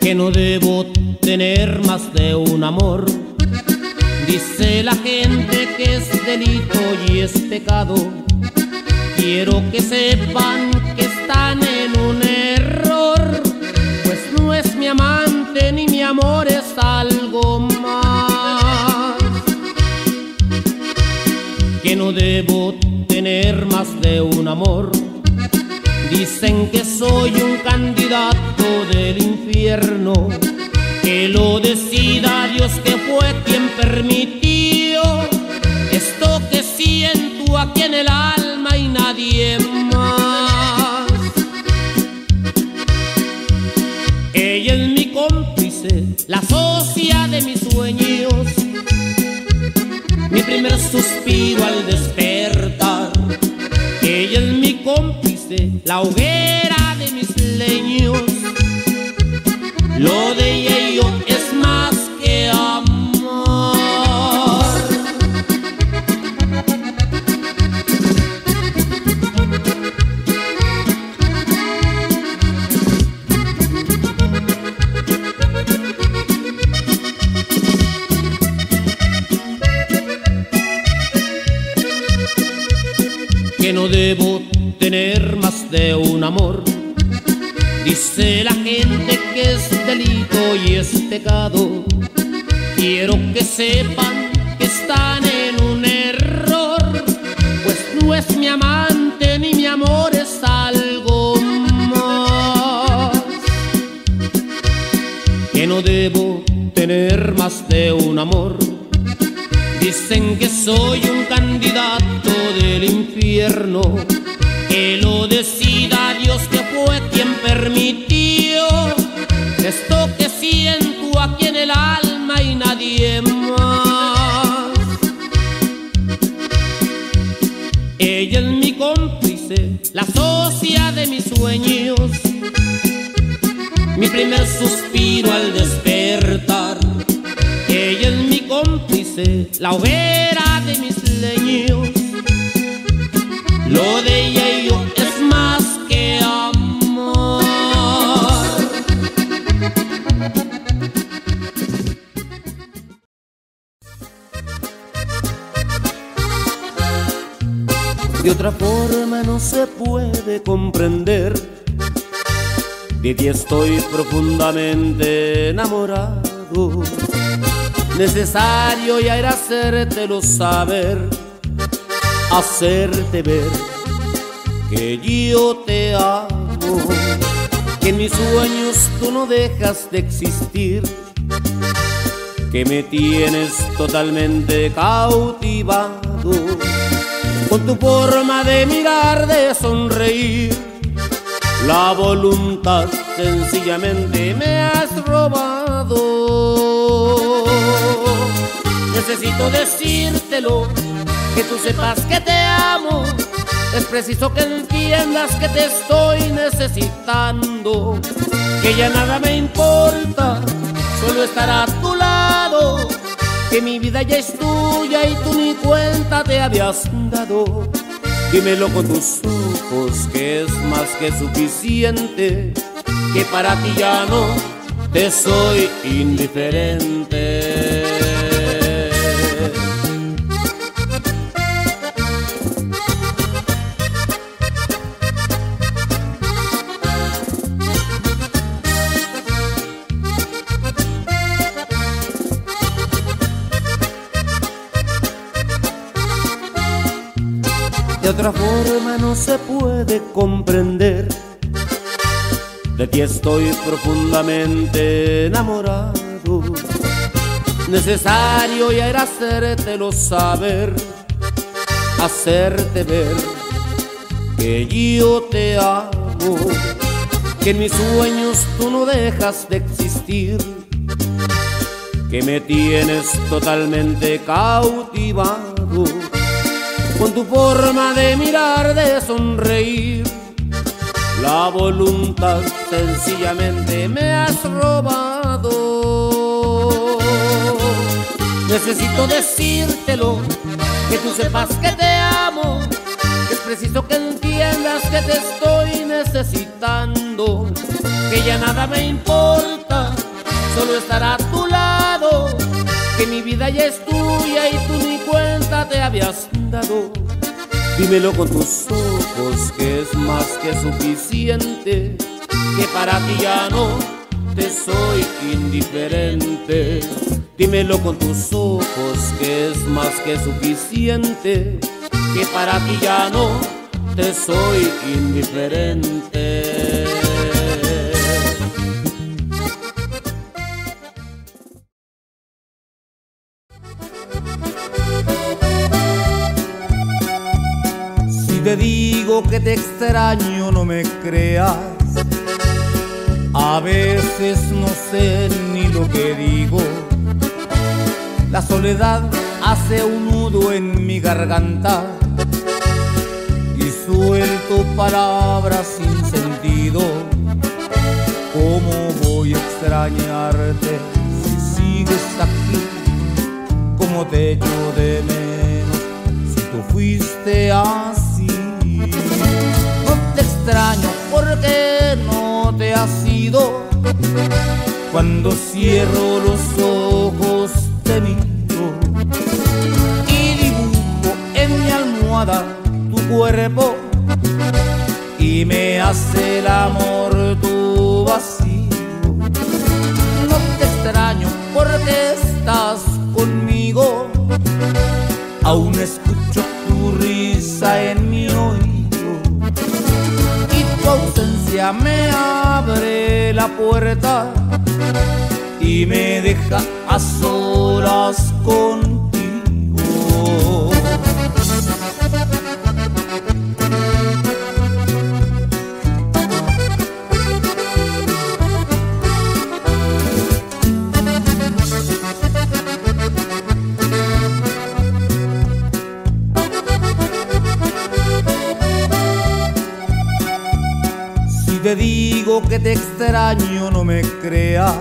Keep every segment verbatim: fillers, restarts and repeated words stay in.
que no debo tener más de un amor. Dice la gente que es delito y es pecado. Quiero que sepan que están en un error, pues no es mi amante ni mi amor, es algo más. Que no debo tener más de un amor. Dicen que soy un candidato del infierno, que lo decida Dios, que fue quien permitió esto que siento aquí en el alma y nadie más. Ella es mi cómplice, la socia de mis sueños, mi primer suspiro al despertar. Ella es mi cómplice, la hoguera de mis leños. Lo de ella y yo es más que amor. Que no debo tener más de un amor. Dice la gente que es delito y es pecado. Quiero que sepan que están en un error, pues no es mi amante ni mi amor, es algo más. Que no debo tener más de un amor. Dicen que soy un candidato del infierno, que lo decida Dios, que fue quien permitió esto que siento aquí en el alma y nadie más. Ella es mi cómplice, la socia de mis sueños, mi primer suspiro al despertar. Ella es mi cómplice, la hoguera de mis leños. Lo de ella y yo es más que amor. De otra forma no se puede comprender. De ti estoy profundamente enamorado. Necesario ya era hacértelo saber, hacerte ver que yo te amo, que en mis sueños tú no dejas de existir, que me tienes totalmente cautivado con tu forma de mirar, de sonreír. La voluntad sencillamente me has robado. Necesito decírtelo, que tú sepas que te amo. Es preciso que entiendas que te estoy necesitando, que ya nada me importa, solo estar a tu lado, que mi vida ya es tuya y tú ni cuenta te habías dado. Dímelo con tus ojos, que es más que suficiente, que para ti ya no te soy indiferente. De otra forma no se puede comprender. De ti estoy profundamente enamorado. Necesario ya era hacértelo saber, hacerte ver que yo te amo, que en mis sueños tú no dejas de existir, que me tienes totalmente cautivado con tu forma de mirar, de sonreír. La voluntad sencillamente me has robado. Necesito decírtelo, que tú sepas que te amo, que es preciso que entiendas que te estoy necesitando, que ya nada me importa, solo estar a tu lado, que mi vida ya es tuya y tú ni cuenta te habías dado. Dímelo con tus ojos que es más que suficiente, que para ti ya no te soy indiferente. Dímelo con tus ojos que es más que suficiente, que para ti ya no te soy indiferente. Si te digo que te extraño, no me creas. A veces no sé ni lo que digo. La soledad hace un nudo en mi garganta y suelto palabras sin sentido. ¿Cómo voy a extrañarte si sigues aquí? ¿Cómo te echo de menos si tú fuiste así? No te extraño porque no te has ido. Cuando cierro los ojos te miro y dibujo en mi almohada tu cuerpo y me hace el amor tu vacío. No te extraño porque estás conmigo, aún escucho tu risa en mi oído y tu ausencia me abre la puerta y me deja a solas contigo. Si te digo que te extraño, no me creas.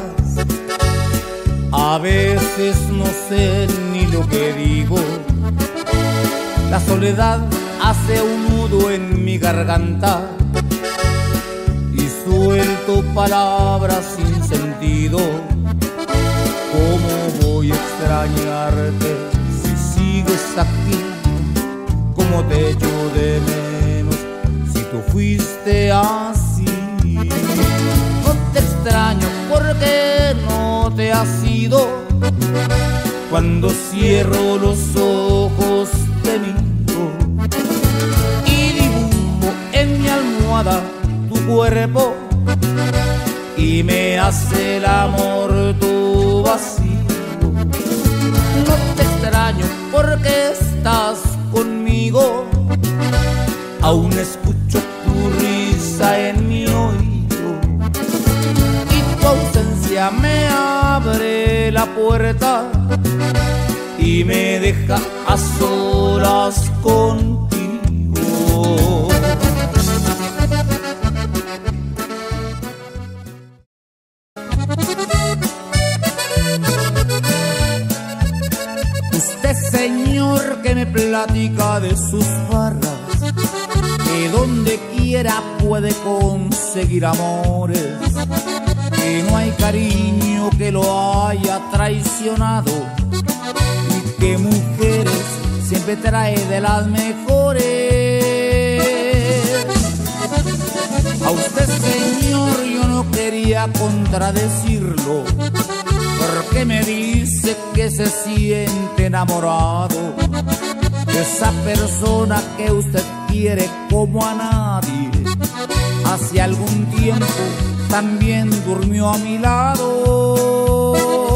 A veces no sé ni lo que digo. La soledad hace un nudo en mi garganta y suelto palabras sin sentido. ¿Cómo voy a extrañarte si sigues aquí? ¿Cómo te echo de menos si tú fuiste así? No te extraño porque no te has ido. Cuando cierro los ojos te miro y dibujo en mi almohada tu cuerpo y me hace el amor tu vacío. No te extraño porque estás conmigo, aún escucho tu risa en mi oído y tu ausencia me abre la puerta y me deja a solas contigo. Usted, señor, que me platica de sus barras, que donde quiera puede conseguir amores, que no hay cariño que lo haya traicionado y que mujeres siempre trae de las mejores. A usted, señor, yo no quería contradecirlo, porque me dice que se siente enamorado de esa persona que usted quiere como a nadie. Hace algún tiempo también durmió a mi lado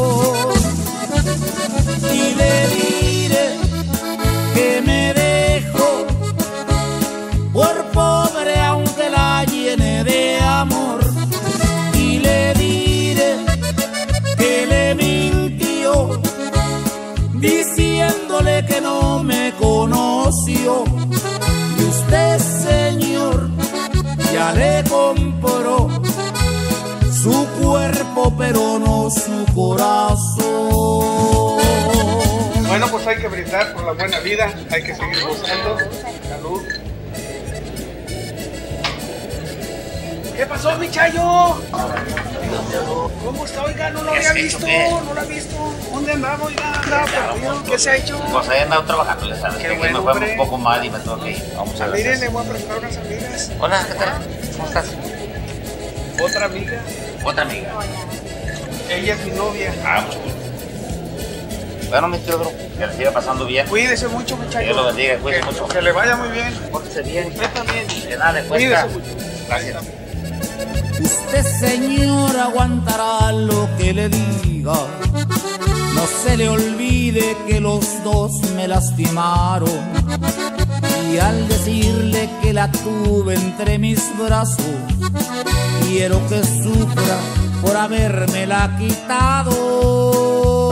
y le diré que me dejo por pobre aunque la llene de amor, y le diré que le mintió diciéndole que no me conoció. Y usted, señor, ya le compró su cuerpo pero no su corazón. Bueno, pues hay que brindar por la buena vida, hay que seguir gozando. Salud. ¿Qué pasó, mi Chayo? ¿Cómo está, oiga? No lo había visto, no lo había visto. ¿Dónde andaba, oiga? Andaba perdido. ¿Qué se ha hecho? Pues ahí andaba trabajando, le sabes. Qué que bueno, me fue hombre. un poco mal y me tengo que ir. Vamos a ver. Mire, le voy a presentar unas amigas. Hola, ¿qué tal? ¿Cómo estás? Otra amiga. Otra amiga. Ella es mi novia. Ah, mucho gusto. Bueno, mi Teodoro, que le siga pasando bien. Cuídese mucho, muchacho. Dios lo bendiga, cuídese que, mucho. Que le vaya muy bien. Pórtese bien. Usted también. De nada le cuesta. Cuídese mucho. Gracias. Usted, señor, aguantará lo que le diga. No se le olvide que los dos me lastimaron. Y al decirle que la tuve entre mis brazos, quiero que sufra por habérmela quitado.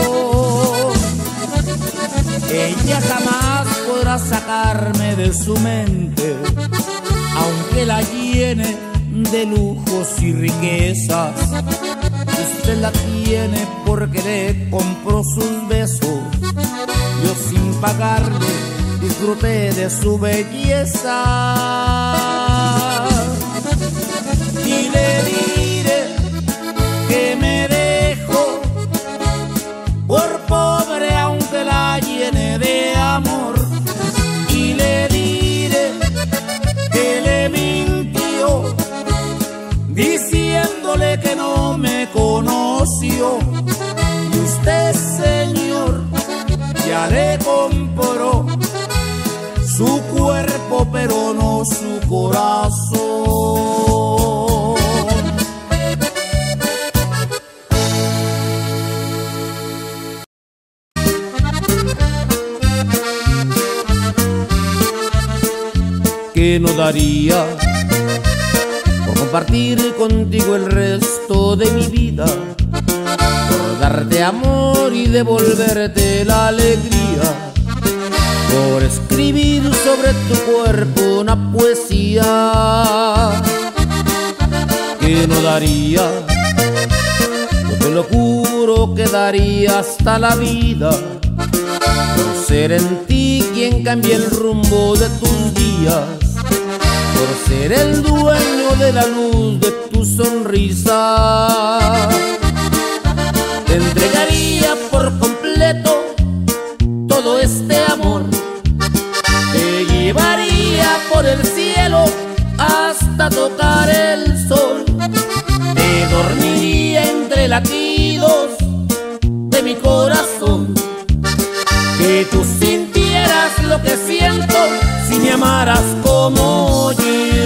Ella jamás podrá sacarme de su mente, aunque la llene de lujos y riquezas. Usted la tiene porque le compró sus besos. Yo sin pagarle disfruté de su belleza. Y le diré que me dejo por pobre aunque la llene de amor. Y le diré que le mintió diciéndole que no me conoció. Y usted, señor, ya le compró su cuerpo pero no su corazón. Que no daría por compartir contigo el resto de mi vida, por darte amor y devolverte la alegría, por escribir sobre tu cuerpo una poesía. Que no daría, yo te lo juro que daría hasta la vida, por ser en ti quien cambie el rumbo de tus días, por ser el dueño de la luz de tu sonrisa. Te entregaría por completo todo este amor, te llevaría por el cielo hasta tocar el sol, te dormiría entre latidos de mi corazón, que tú sintieras lo que siento si me amaras como yo.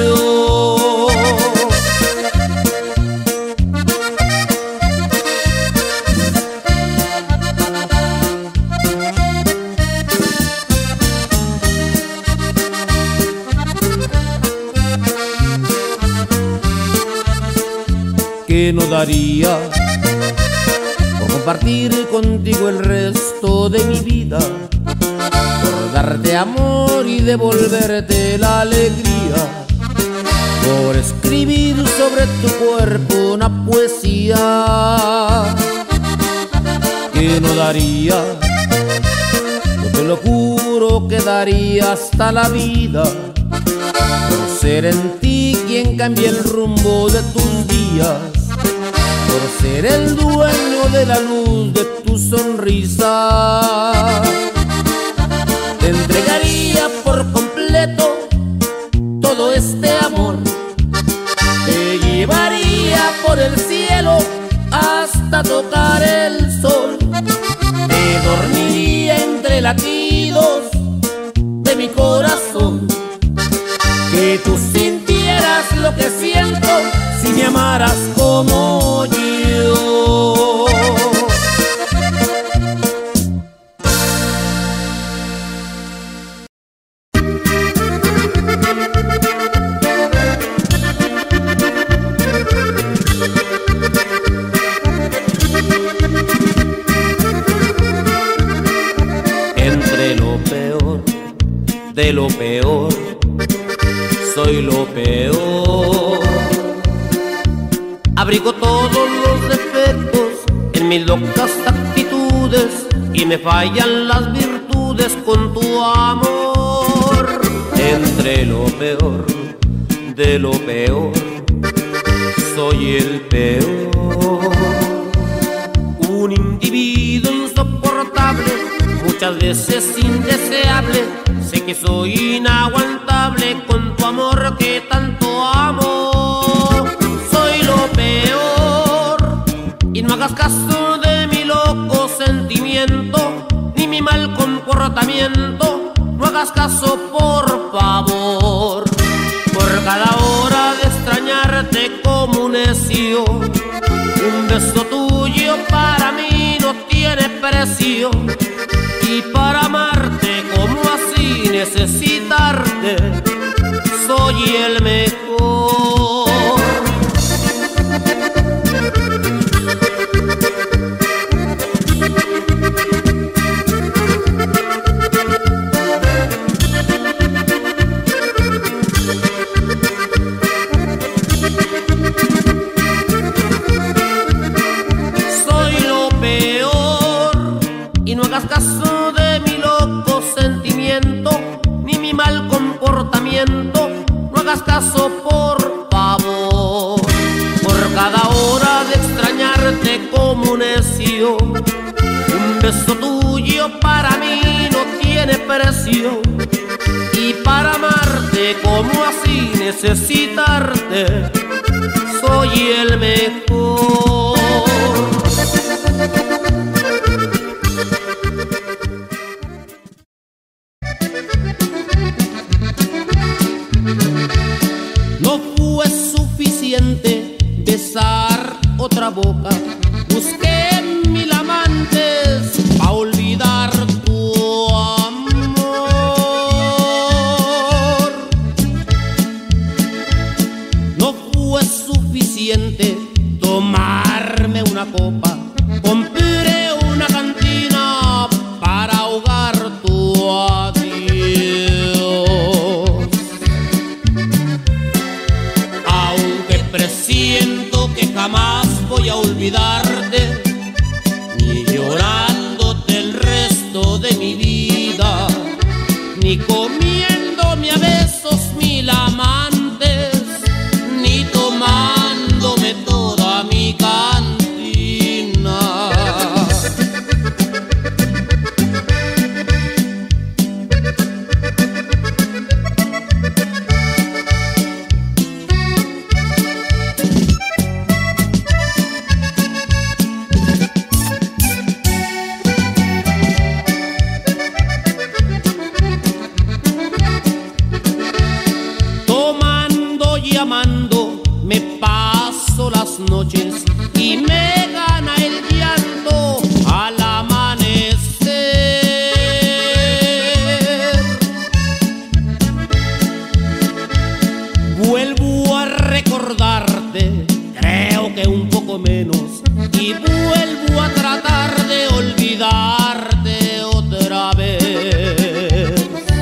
Que no daría por compartir contigo el resto de mi vida, por darte amor y devolverte la alegría, por escribir sobre tu cuerpo una poesía. Que no daría, yo te lo juro que daría hasta la vida, por ser en ti quien cambie el rumbo de tus días, por ser el dueño de la luz de tu sonrisa. Te entregaría por completo todo este amor, te llevaría por el cielo hasta tocar el sol, te dormiría entre latidos de mi corazón, que tú sintieras lo que siento si me amaras como yo. Entre lo peor de lo peor, soy lo peor. Abrigo todos los defectos en mis locas actitudes y me fallan las virtudes con tu amor. Entre lo peor de lo peor, soy el peor, un individuo insoportable, muchas veces indeseable. Sé que soy inaguantable con tu amor que tanto amo. Soy lo peor y no hagas caso de mi loco sentimiento ni mi mal comportamiento. No hagas caso, por favor. Por cada hora de extrañarte como un necio, un beso tuyo para mí no tiene precio. Y para amarte como así necesitarte, soy el mejor. Soy lo peor y no hagas caso de mi loco sentimiento ni mi mal comportamiento. No hagas caso, por favor. Por cada hora de extrañarte como un necio, un beso tuyo para mí no tiene precio. Y para amarte como así necesitarte, soy el mejor. No fue suficiente besar otra boca, busqué mil amantes a olvidar tu amor. No fue suficiente tomarme una copa, compré una cantina para ahogar tu adiós. Aunque presiento que jamás voy a olvidarte, ni llorándote el resto de mi vida, ni comiéndome a besos mil amantes, ni tomándome toda mi cantina. Tomando y amando me paso las noches y me gana el llanto al amanecer. Vuelvo a recordarte, creo que un poco menos, y vuelvo a tratar de olvidarte otra vez.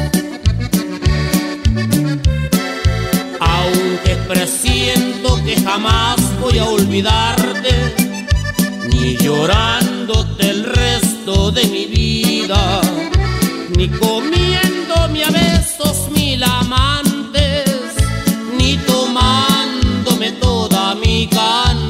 Aunque presiento que jamás voy a olvidarte, ni llorándote el resto de mi vida, ni comiéndome a besos mil amantes, ni tomándome toda mi cantina.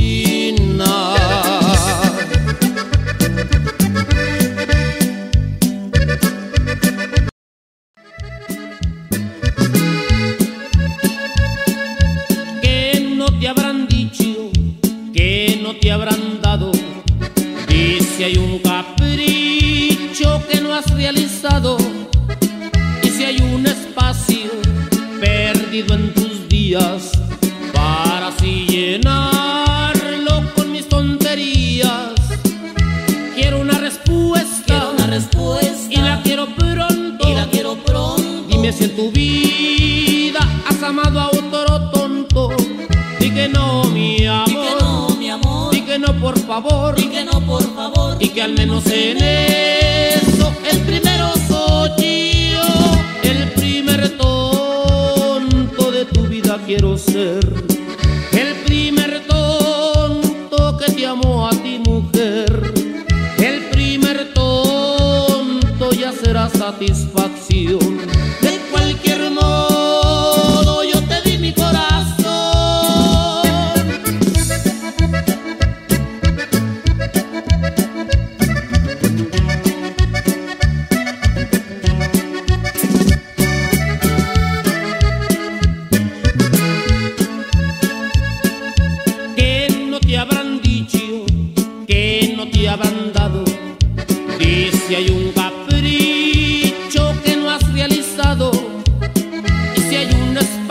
Te habrán dicho, que no te habrán dado, y si hay un capricho que no has realizado, y si hay un espacio perdido en tus días para así llenarlo con mis tonterías. Quiero una respuesta, quiero una respuesta, y la quiero pronto, y la quiero pronto. Dime si en tu vida has amado a otro tonto. Di que no, mi amor, di que no, mi amor, di que no, por favor, di que no, por favor, y que al menos en eso el primero soy yo, el primer tonto de tu vida quiero ser, el primer tonto que te amó a ti, mujer, el primer tonto ya será satisfacción. De cualquier modo yo te di mi corazón,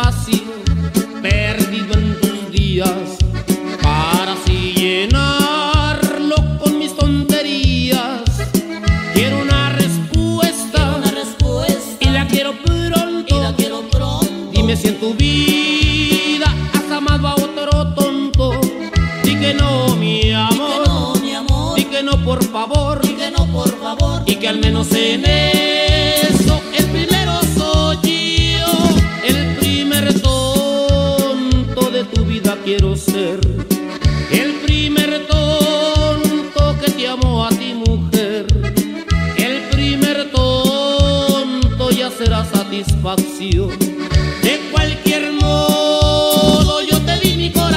espacio perdido en tus días, para así llenarlo con mis tonterías. Quiero una respuesta, una respuesta y la quiero pronto, y la quiero pronto. Dime si en tu vida has amado a otro tonto. Di que no, mi amor, que no, mi amor, di que no, por favor, di que no, por favor, y que al menos en eso el primero soy yo. El primer tonto de tu vida quiero ser, el primer tonto que te amó a ti, mujer. El primer tonto ya será satisfacción. De cualquier modo yo te di mi corazón.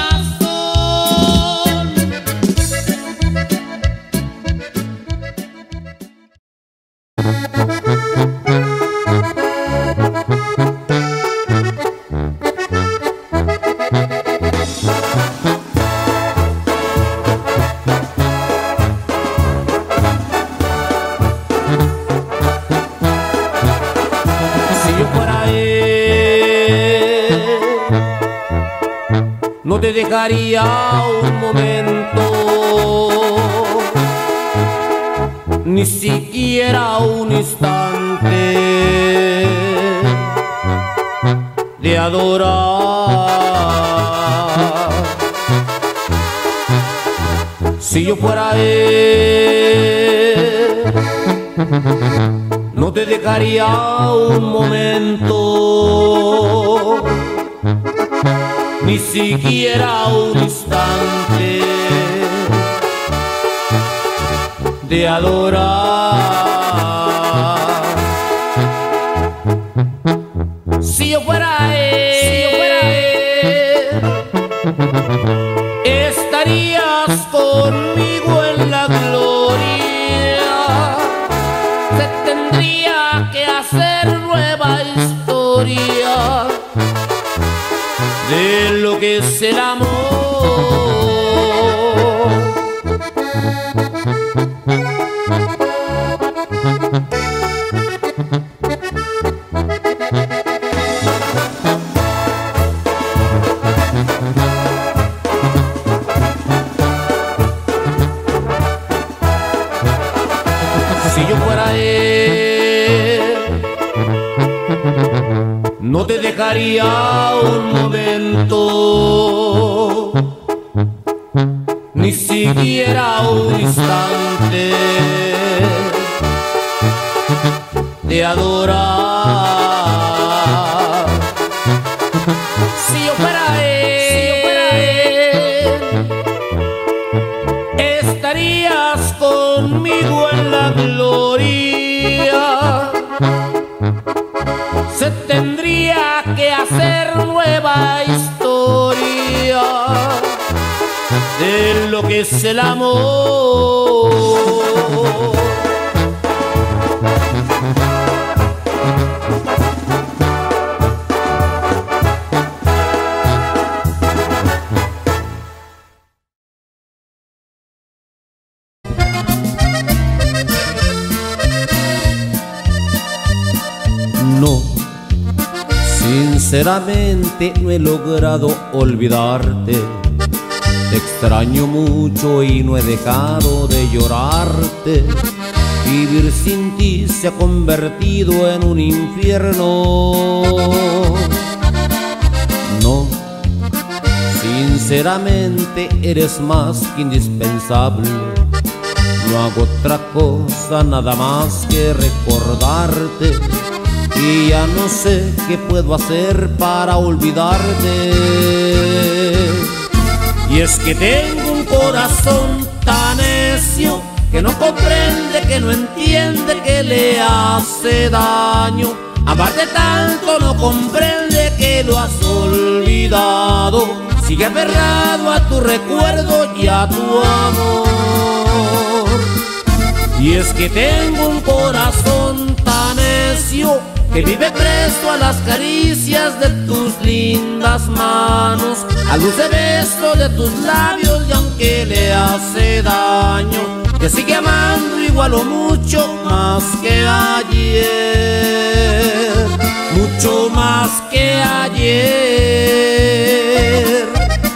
No te dejaría un momento, ni siquiera un instante de adorar. Si yo fuera él, no te dejaría un momento, ni siquiera un instante de adorar. Si yo fuera él, si yo fuera él, estarías conmigo en la gloria. Se tendría que hacer nueva historia de lo que es el amor. Si yo fuera él, no te dejaría un momento, ni siquiera un instante de adorar. Si yo fuera él, si yo fuera él, estarías conmigo en la gloria. Se tendría que hacer nueva historia de lo que es el amor. No, sinceramente no he logrado olvidarte. Te extraño mucho y no he dejado de llorarte. Vivir sin ti se ha convertido en un infierno. No, sinceramente eres más que indispensable. No hago otra cosa nada más que recordarte, y ya no sé qué puedo hacer para olvidarte. Y es que tengo un corazón tan necio que no comprende, que no entiende, que le hace daño. Amarte tanto no comprende que lo has olvidado. Sigue aferrado a tu recuerdo y a tu amor. Y es que tengo un corazón tan necio que vive preso a las caricias de tus lindas manos, al dulce beso de tus labios, y aunque le hace daño, te sigue amando igual o mucho más que ayer. mucho más que ayer.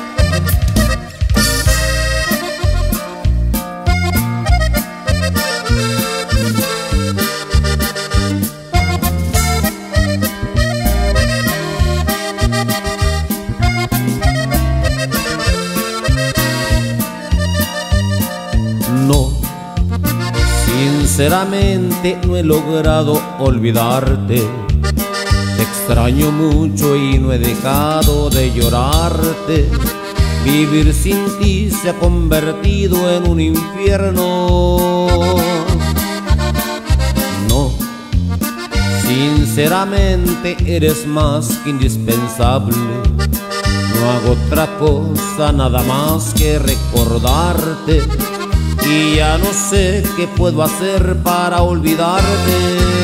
No, sinceramente no he logrado olvidarte. Te extraño mucho y no he dejado de llorarte. Vivir sin ti se ha convertido en un infierno. No, sinceramente eres más que indispensable. No hago otra cosa nada más que recordarte. Y ya no sé qué puedo hacer para olvidarte.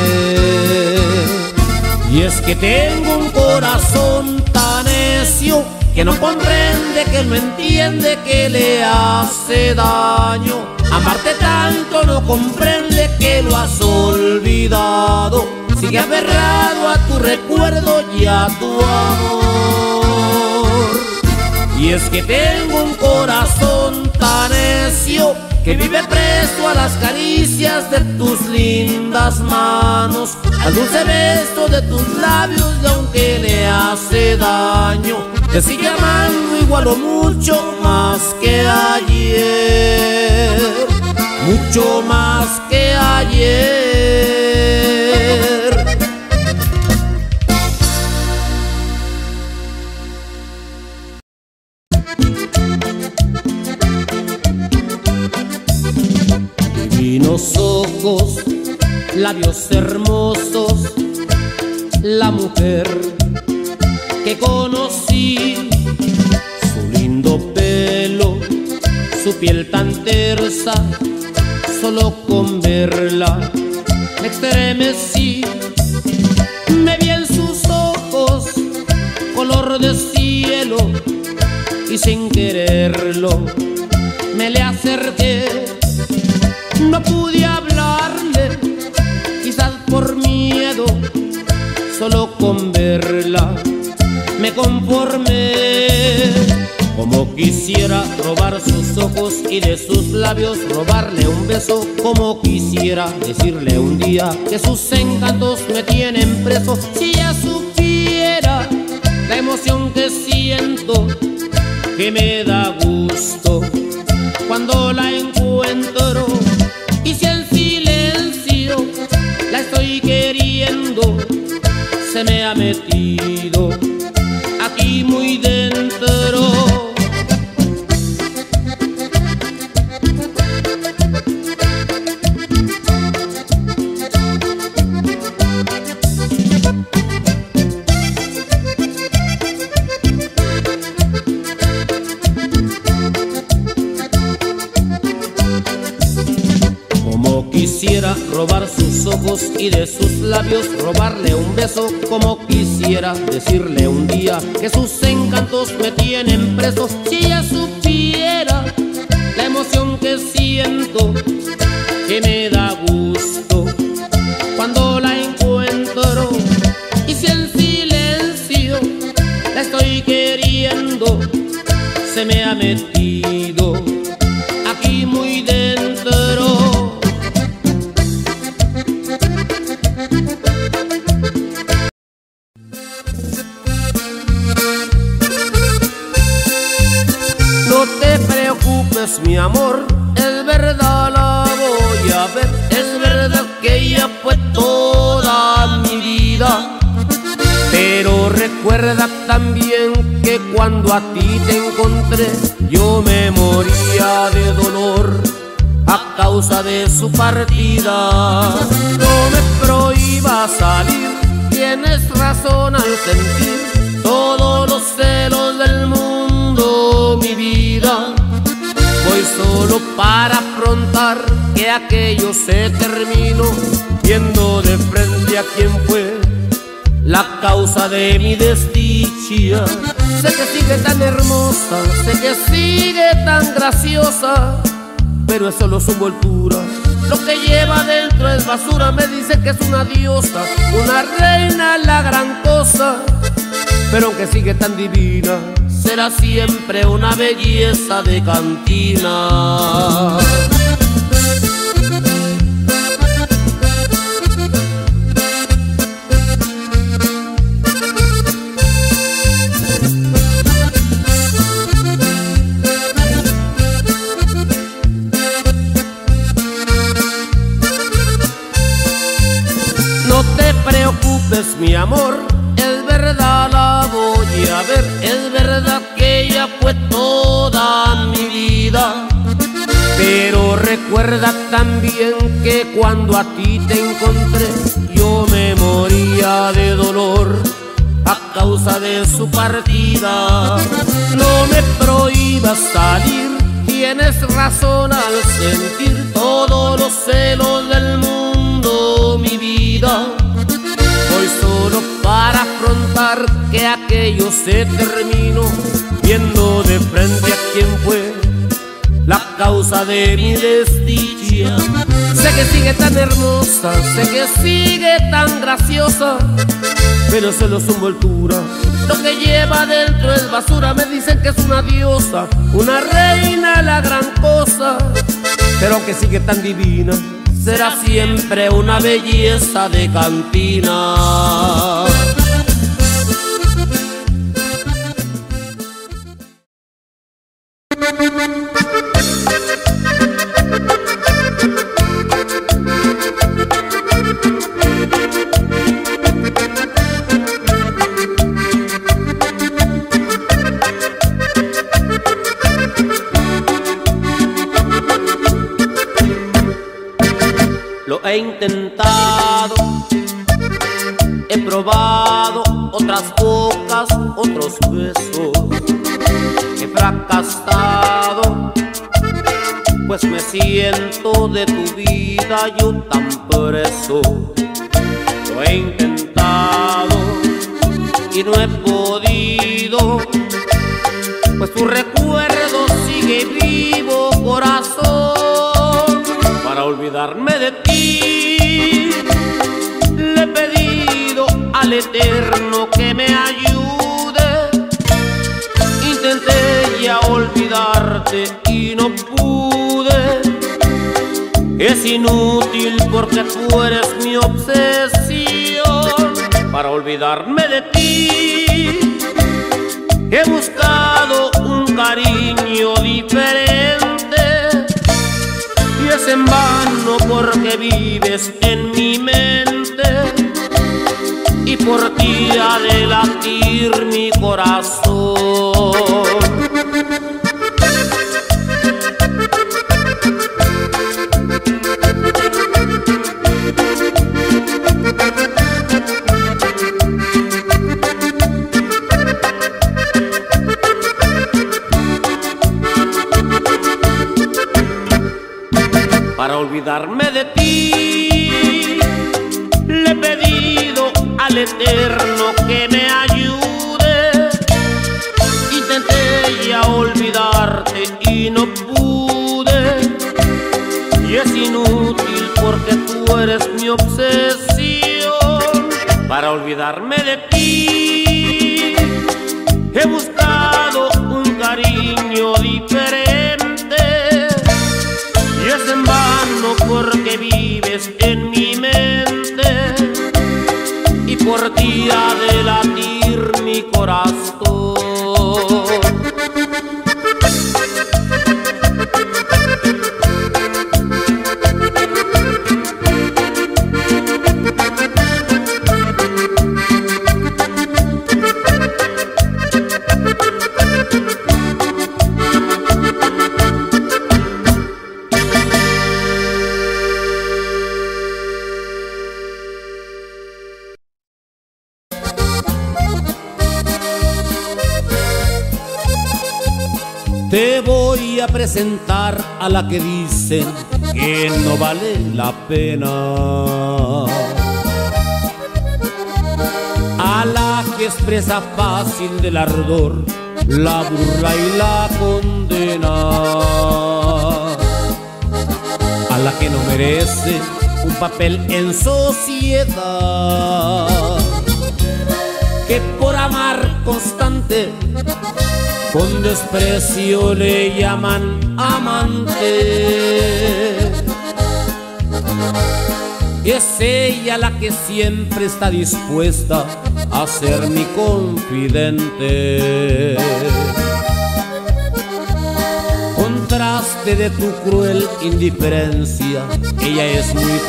Y es que tengo un corazón tan necio que no comprende, que no entiende que le hace daño. Amarte tanto no comprende que lo has olvidado. Sigue aferrado a tu recuerdo y a tu amor. Y es que tengo un corazón tan necio que vive preso a las caricias de tus lindas manos, al dulce beso de tus labios, y aunque le hace daño, te sigue amando igual o mucho más que ayer, mucho más que ayer. Divinos ojos, labios hermosos, la mujer que conocí, su lindo pelo, su piel tan tersa, solo con verla me estremecí. Me vi en sus ojos, color de cielo, y sin quererlo me le acerqué. No pude hablarle, quizás por miedo, solo con verla me conformé. Como quisiera robar sus ojos y de sus labios robarle un beso. Como quisiera decirle un día que sus encantos me tienen preso. Si ella supiera la emoción que siento, que me da gusto cuando la encuentro. Y si en silencio la estoy queriendo, se me ha metido aquí muy dentro. Quisiera robar sus ojos y de sus labios robarle un beso. Como quisiera decirle un día que sus encantos me tienen preso. Si ella supiera la emoción que siento, que me da gusto cuando la encuentro. Y si en silencio la estoy queriendo, se me ha metido aquí muy dentro. No te preocupes, mi amor, es verdad, la voy a ver. Es verdad que ella fue toda mi vida, pero recuerda también que cuando a ti te encontré, yo me moría de dolor a causa de su partida. No me prohíbas salir, tienes razón al sentir todos los celos del mundo, mi vida. Voy solo para afrontar que aquello se terminó, viendo de frente a quien fue la causa de mi desdicha. Sé que sigue tan hermosa, sé que sigue tan graciosa, pero es solo su envoltura lo que lleva dentro dentro es basura. Me dice que es una diosa, una reina, la gran cosa. Pero aunque sigue tan divina, será siempre una belleza de cantina. No te preocupes, mi amor, es verdad, la voy a ver. Es verdad que ella fue toda mi vida, pero recuerda también que cuando a ti te encontré yo me moría de dolor a causa de su partida. No me prohíbas salir, tienes razón al sentir todos los celos del mundo, mi vida. Voy solo para afrontar que aquello se terminó, viendo de frente a quién fue la causa de mi desdicha. Sé que sigue tan hermosa, sé que sigue tan graciosa, pero solo su envoltura, lo que lleva dentro es basura. Me dicen que es una diosa, una reina, la gran cosa. Pero aunque sigue tan divina, será siempre una belleza de cantina. Lo he intentado, he probado otras bocas, otros besos, he fracasado, pues me siento de tu vida yo tan preso. Lo he intentado y no he podido, pues tu recuerdo sigue vivo, corazón. Para olvidarme de ti, le he pedido al Eterno que me ayude. Intenté ya olvidarte y no pude. Es inútil porque tú eres mi obsesión. Para olvidarme de ti, he buscado un cariño diferente. Y es en vano porque vives en mi mente, y por ti ha de latir mi corazón. Para olvidarme de ti, le he pedido al Eterno que me ayude. Intenté ya olvidarte y no pude. Y es inútil porque tú eres mi obsesión. Para olvidarme de ti, he buscado un cariño diferente. Y es en vano porque vives en mi mente, y por ti ha de latir mi corazón. Te voy a presentar a la que dicen que no vale la pena, a la que expresa fácil del ardor la burla y la condena, a la que no merece un papel en sociedad, que por amar constante con desprecio le llaman amante. Y es ella la que siempre está dispuesta a ser mi confidente. Contraste de tu cruel indiferencia, ella es muy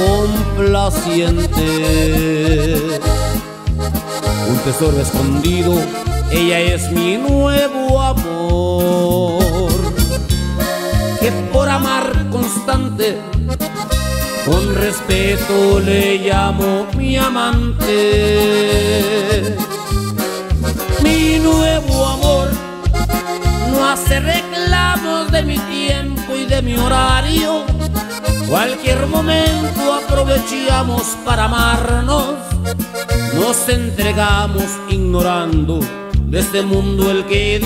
complaciente. Un tesoro escondido, ella es mi nuevo amor, que por amar constante con respeto le llamo mi amante. Mi nuevo amor no hace reclamos de mi tiempo y de mi horario. Cualquier momento aprovechamos para amarnos. Nos entregamos ignorando de este mundo el que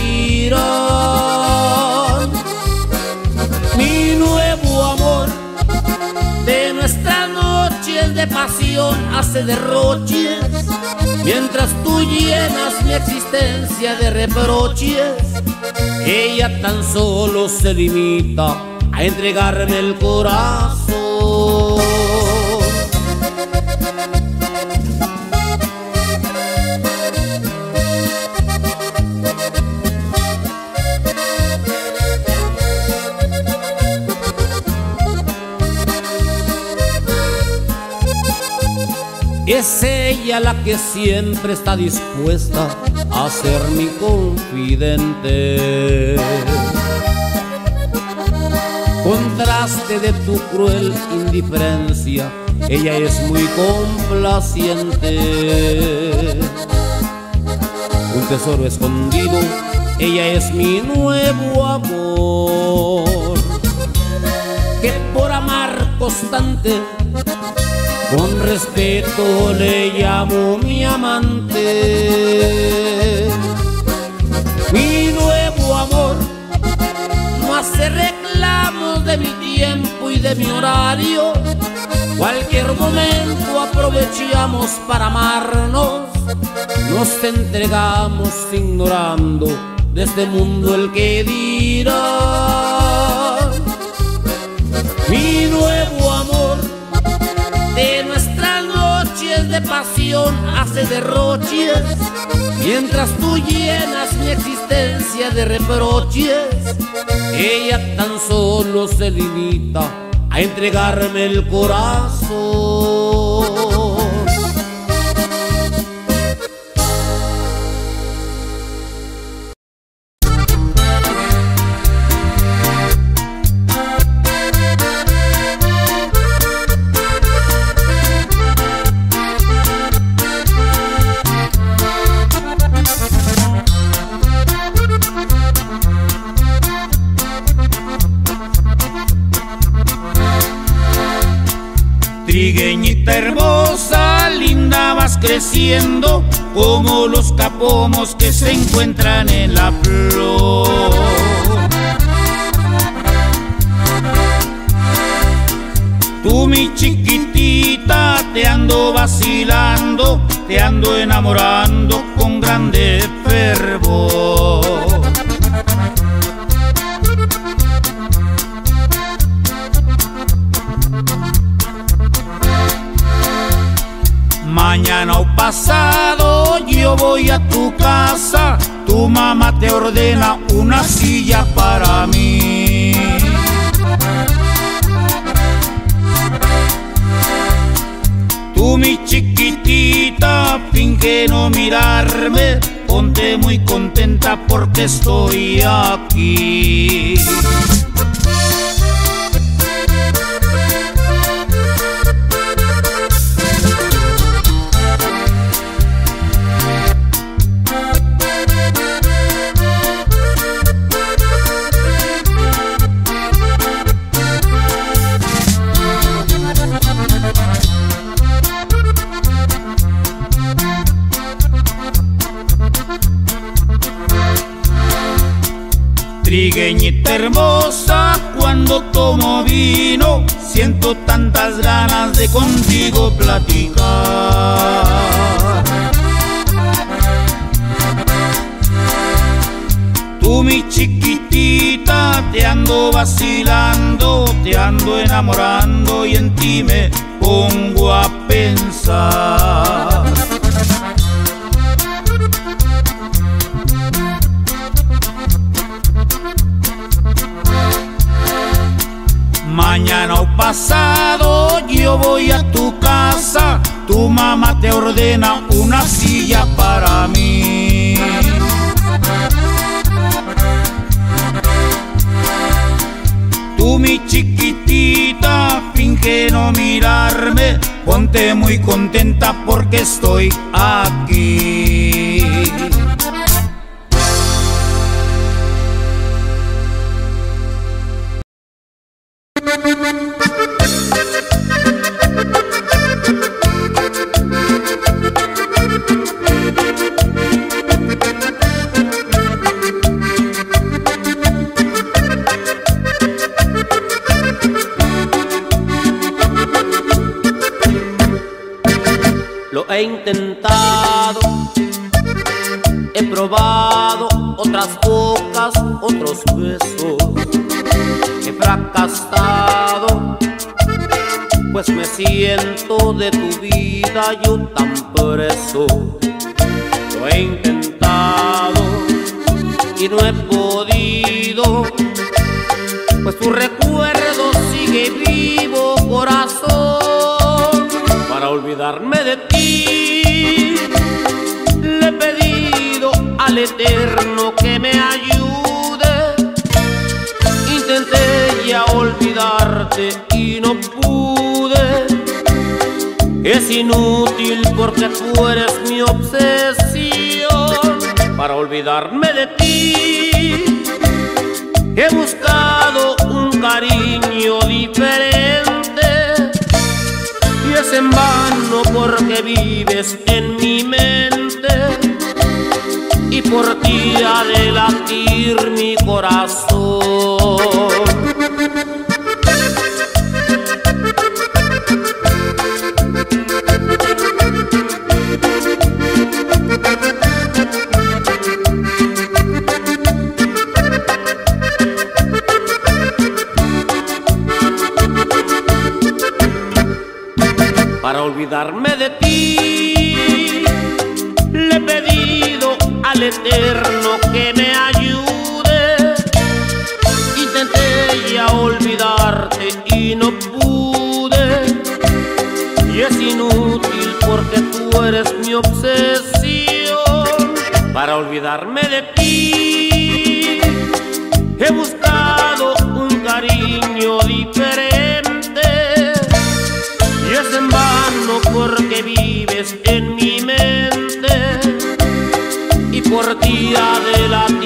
dirán. Mi nuevo amor de nuestras noches de pasión hace derroches, mientras tú llenas mi existencia de reproches. Ella tan solo se limita a entregarme el corazón. Es ella la que siempre está dispuesta a ser mi confidente. Contraste de tu cruel indiferencia, ella es muy complaciente. Un tesoro escondido, ella es mi nuevo amor, que por amar constante con respeto le llamo mi amante. Mi nuevo amor no hace reclamos de mi tiempo y de mi horario. Cualquier momento aprovechamos para amarnos. Nos entregamos ignorando de este mundo el que dirá. Mi nuevo amor de nuestras noches de pasión hace derroches, mientras tú llenas mi existencia de reproches. Ella tan solo se limita a entregarme el corazón. Trigueñita hermosa, linda, vas creciendo como los capomos que se encuentran en la flor. Tú, mi chiquitita, te ando vacilando, te ando enamorando con grande fervor. Mañana o pasado yo voy a tu casa, tu mamá te ordena una silla para mí. Tú, mi chiquitita, finge no mirarme, ponte muy contenta porque estoy aquí. Trigueñita hermosa, cuando tomo vino siento tantas ganas de contigo platicar. Tú, mi chiquitita, te ando vacilando, te ando enamorando y en ti me pongo a pensar. Mañana o pasado yo voy a tu casa, tu mamá te ordena una silla para mí. Tú, mi chiquitita, finge no mirarme, ponte muy contenta porque estoy aquí. Lo he intentado, he probado otras bocas, otros besos, he fracasado, pues me siento de tu vida yo tan preso. Lo he intentado y no he podido, pues tu recuerdo sigue vivo, corazón. Para olvidarme de ti, le he pedido al Eterno que me ayude. Intenté ya olvidarte y no pude. Es inútil porque tú eres mi obsesión. Para olvidarme de ti, he buscado un cariño diferente. Y es en vano porque vives en mi mente y por ti ha de latir mi corazón. Para olvidarme de ti, le he pedido al Eterno que me ayude. Intenté ya olvidarte y no pude. Y es inútil porque tú eres mi obsesión. Para olvidarme de ti, he buscado un cariño diferente. Y es en vano porque vives en mi mente y por ti ha de latir